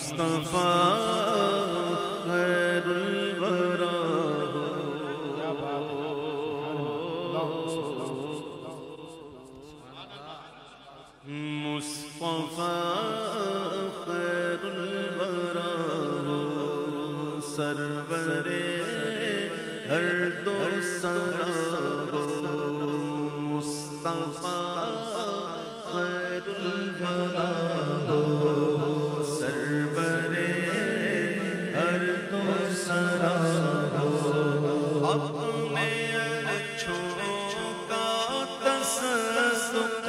مصطفیٰ خیر الورا مصطفیٰ خیر الورا سرور ہر دو سرا مصطفیٰ خیر الورا سرور ہر دو سرا اپنے اچھوں کا تصدق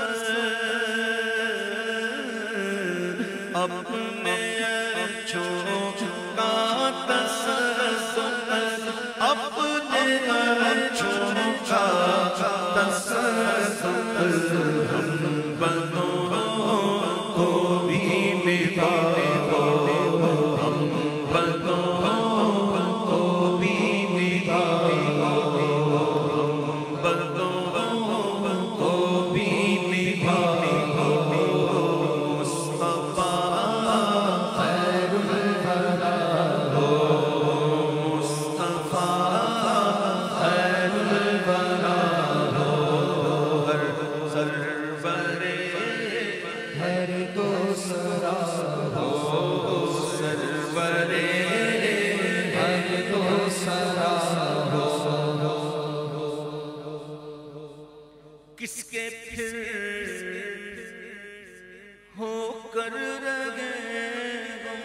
اپنے اچھوں کا تصدق اپنے اچھوں کا تصدق ہم بندوں کو بھی نبھاؤ ہم بندوں کو بھی نبھاؤ ہم بندوں کو بھی نبھاؤ مصطفیٰ خیر الورا مصطفیٰ خیر الورا ہر سرور ہر دوسرا سرور ہر دوسرا کس کے پھر ہو کر رگے غم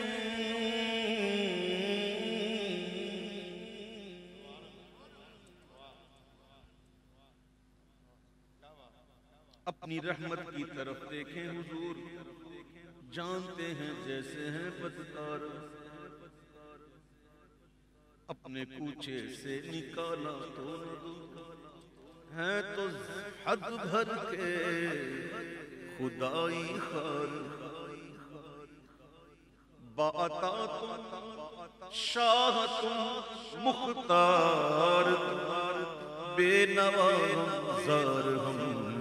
اپنی رحمت کی طرف دیکھیں حضور جانتے ہیں جیسے ہیں بدکار اپنے کوچے سے نکالا تو نہ دور ہے تو حد بھر کے خدائی خار باعطا تم شاہ تم مختار بے نوا زار ہم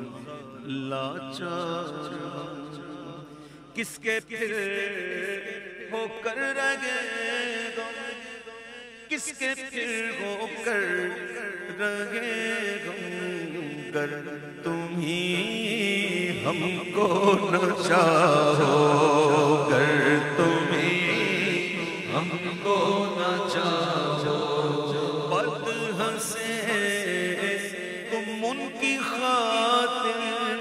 لاچار کس کے پھر ہو کر رگے غم کس کے پھر ہو کر رگے غم گر تم ہی ہم کو نہ چاہو گر تم ہی ہم کو نہ چاہو بد ہنسے تم ان کی خاطر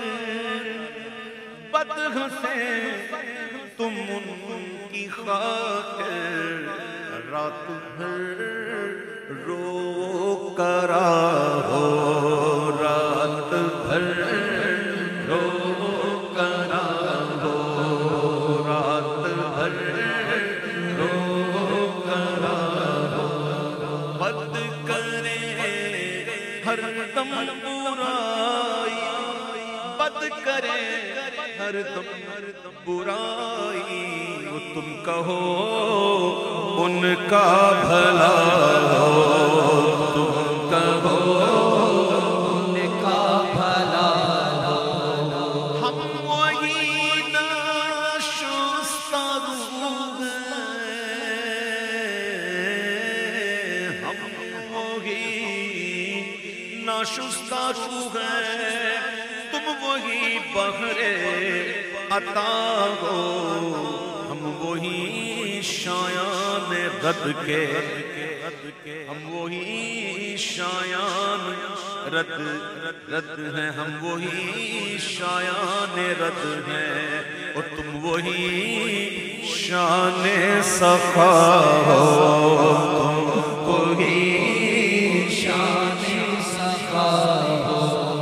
بد ہنسے تم ان کی خاطر رات بھر رو کرا ہو رات بھر رو کرا ہو رات بھر رو کرا ہو بد کرے ہر دم برائی بد کرے ہر دم برائی وہ تم کہو ان کا بھلا ہو تم کہو ان کا بھلا ہو ہم وہی ناشستہ روح ہیں ہم وہی ناشستہ روح ہیں تم وہی بحرے عطا ہو ہم وہی شایان رد کے ہم وہی شایان رد ہیں ہم وہی شایان رد ہیں اور تم وہی شان صفا ہو تم وہی شان صفا ہو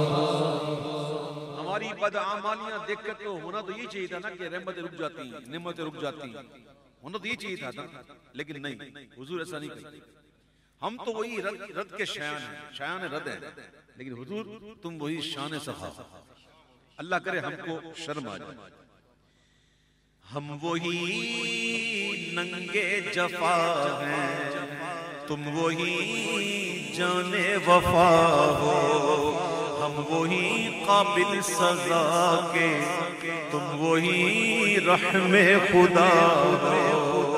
بدعمالیاں دیکھ کر تو ہونا تو یہ چاہیے تھا نا کہ رحمتیں رک جاتی ہیں نعمتیں رک جاتی ہیں ہونا تو یہ چاہیے تھا لیکن نہیں حضور ایسا نہیں کرتے ہم تو وہی رد کے شایان ہیں شایان رد ہیں لیکن حضور تم وہی شان صفا اللہ کرے ہم کو شرم آ جائے ہم وہی ننگے جفا ہیں تم وہی جان وفا ہو ہم وہی قابل سزا کے تم وہی رحم خدا ہو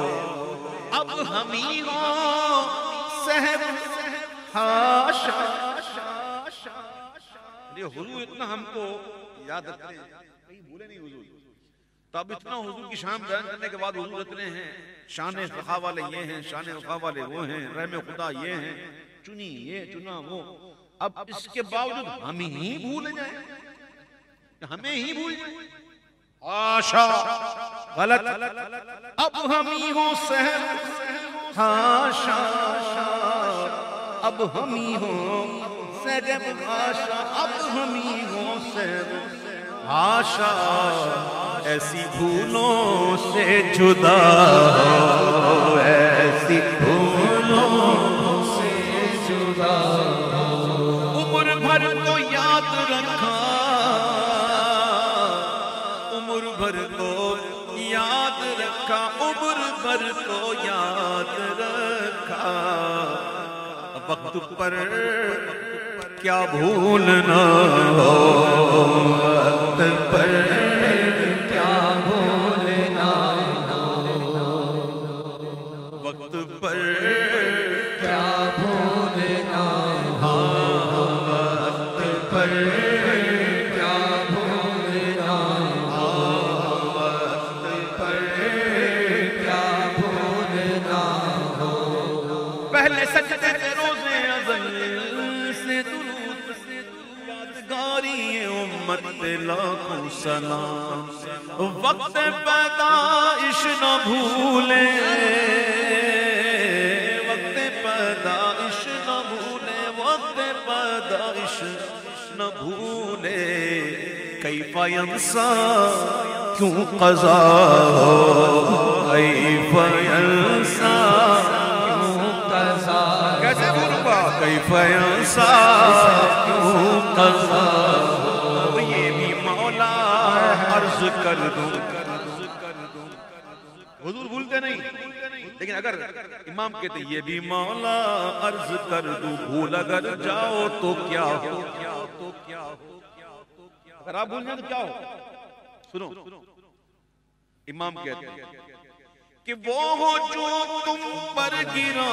ہمی ہو سہر حاشا. یہ حضور اتنا ہم کو یاد رکھتے ہیں کہیں بھولے نہیں حضور. تو اب اتنا حضور کی شان بیان کرنے کے بعد حضور اتنے ہیں شان وفا والے یہ ہیں شان وفا والے وہ ہیں رحم خدا یہ ہیں چنی یہ چنا وہ. اب اس کے باوجود ہم ہی بھول جائیں ہمیں ہی بھول جائیں. آشا غلط. اب ہم ہی ہوں سہر ہاشا. اب ہم ہی ہوں سہر ہاشا. اب ہم ہی ہوں سہر ہاشا. ایسی بھولوں سے جدا ہو ایسی بھولوں سے جدا ہو. عمر بھر کو یاد رکھا عمر بھر کو یاد رکھا عمر بھر کو یاد رکھا. وقت پر کیا بھولنا ہو وقت پر کیا بھولنا ہو وقت پر کیا بھولنا ہو وقت پر کیا بھولنا ہو وقت پر کیا بھولنا ہو. پہلے سجدے کے روزے ازل سے درود یادگاری امت پہ لاکھوں سلام. وقت پیدائش نہ بھولے وقت پیدائش نہ بھولے وقت پیدائش نہ بھولے. کیف ینسا کیوں قضا ہو کیف ینسا کیوں قضا کیسے بھولوں گا کیف ینسا کیوں قضا ہو. یہ بھی مولا عرض کر دوں. حضور بھولتے نہیں لیکن اگر امام کہتے یہ بھی مولا عرض کر دوں بھول اگر جاؤ تو کیا ہو. اگر آپ بھول جائیں تو کیا ہو. سنو امام کہتے ہیں کہ وہ ہو جو تم پر گرا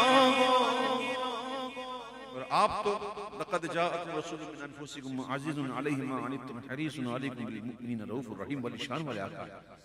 اور آپ تو لقد جاءکم رسول من انفسکم عزیز علیہ ما عنتم حریص علیکم بالمؤمنین رؤوف الرحیم والی شان والے آقا.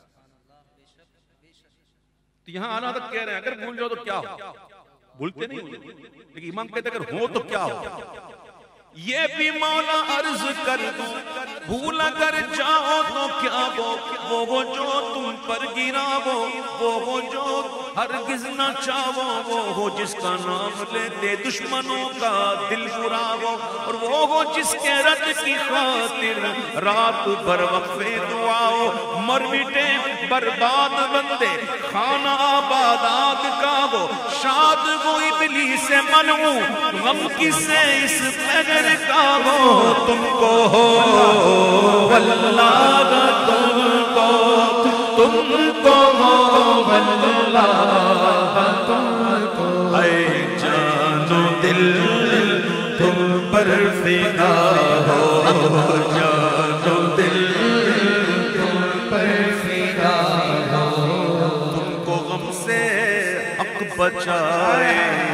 تو یہاں آنا تک کہہ رہے ہیں اگر بھول جاؤ تو کیا ہو. بھولتے نہیں لیکن امام کہتے ہیں اگر ہو تو کیا ہو. یہ بھی مولا عرض کر دوں بھول اگر جاؤ تو کیا وہ جو تم پر گرا وہ ہو جو ہرگز نہ چاہو وہ ہو جس کا نام لیتے دشمنوں کا دل برا ہو اور وہ ہو جس کے رد کی خاطر رات بھر وقفے دعا ہو. مر مٹے برباد بندے خانہ آبادات کا وہ شاد وہ ابلیس منعو غم کسے اس پگر کا وہ. تم کو ہو واللہ تم کو ہو واللہ تم کو اے جان و دل تم پر فدا ہو جان و دل تم پر فدا ہو. تم کو غم سے حق بچائے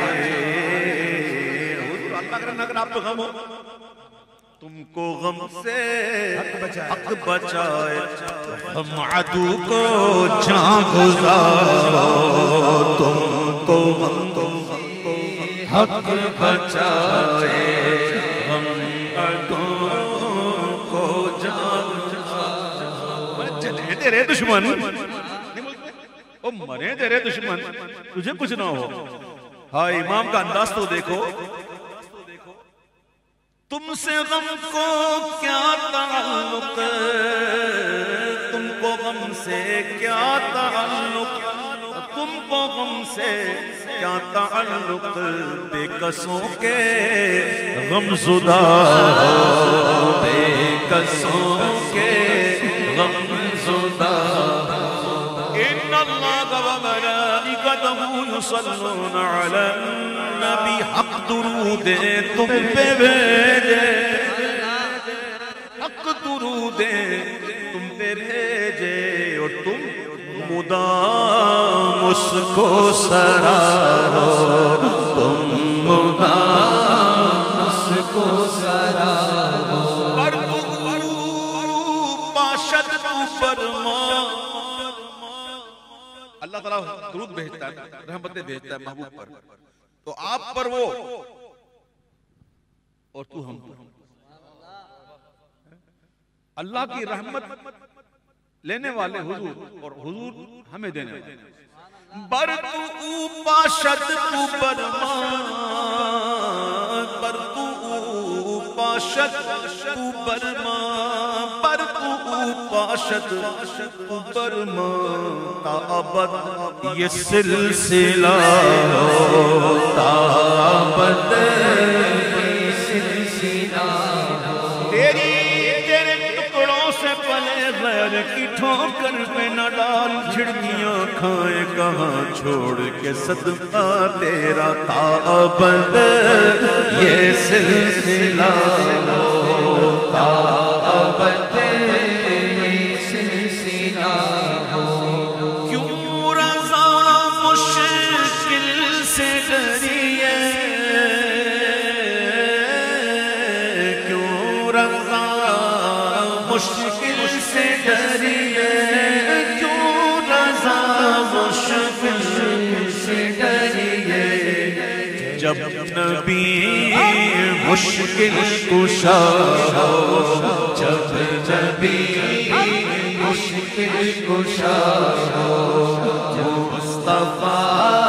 اگر آپ غم ہو تم کو غم سے حق بچائے ہم عدو کو جان گزارو. تم کو غم حق بچائے ہم عدو کو جان گزارو. چلے تیرے دشمن او مرے تیرے دشمن تجھے کچھ نہ ہو. ہاں امام کا انداز تو دیکھو. تم سے غم کو کیا تعلق تم کو غم سے کیا تعلق تم کو غم سے کیا تعلق بے کسوں کے غم زدہ ہو بے کسوں کے غم زدہ. ان اللہ و ملائکتہ یصلون علی النبی حق درود تم پہ بھیجے حق درود تم پہ بھیجے اور تم مدام اس کو سرارو تم مدام اس کو سرارو پر باشد فرما اللہ تعالیٰ درود بھیجتا ہے رحمتیں بھیجتا ہے محبوب پر تو آپ پر وہ اور تو ہم پر اللہ کی رحمت لینے والے حضور اور حضور ہمیں دینے والے بر تو پاشد تو برمان بر تو پاشد تو برمان بر تو پاشد تو برمان تا ابد یہ سلسلہ ہو تا ابد یہ سلسلہ ہو تیرے ٹکڑوں سے پلے غیر کی ٹھوکر پہ نہ ڈال جھڑکیاں کھائے کہاں چھوڑ کے صدقہ تیرا تا ابد یہ سلسلہ ہو تا ابد یہ سلسلہ ہو کیوں رضا مشکل سے ڈری ہے کیوں رضا مشکل سے ڈری ہے کیوں رضا مشکل سے ڈری ہے جب نبی مشکل کشا ہو جب نبی مشکل کشا ہو جو مصطفیٰ